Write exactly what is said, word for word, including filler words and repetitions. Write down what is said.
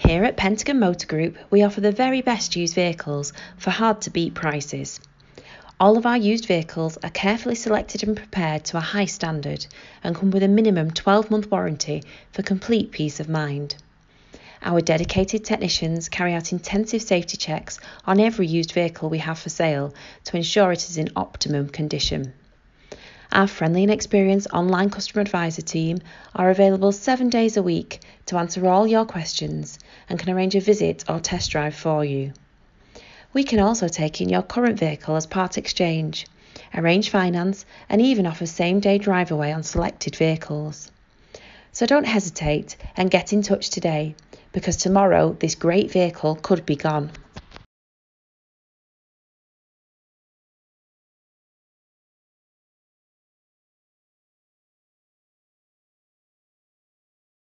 Here at Pentagon Motor Group, we offer the very best used vehicles for hard-to-beat prices. All of our used vehicles are carefully selected and prepared to a high standard and come with a minimum twelve-month warranty for complete peace of mind. Our dedicated technicians carry out intensive safety checks on every used vehicle we have for sale to ensure it is in optimum condition. Our friendly and experienced online customer advisor team are available seven days a week to answer all your questions and can arrange a visit or test drive for you. We can also take in your current vehicle as part exchange, arrange finance and even offer same-day drive away on selected vehicles. So don't hesitate and get in touch today, because tomorrow this great vehicle could be gone.